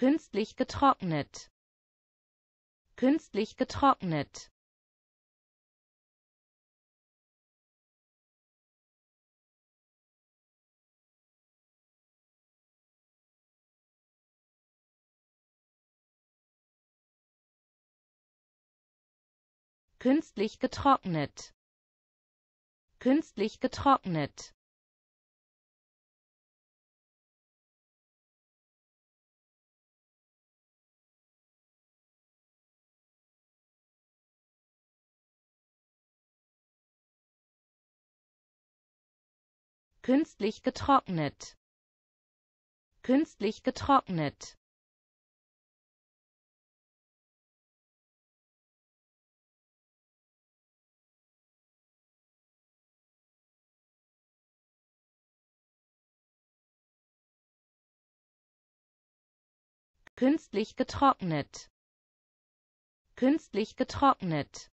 künstlich getrocknet, künstlich getrocknet, künstlich getrocknet, künstlich getrocknet, künstlich getrocknet, künstlich getrocknet, künstlich getrocknet, künstlich getrocknet,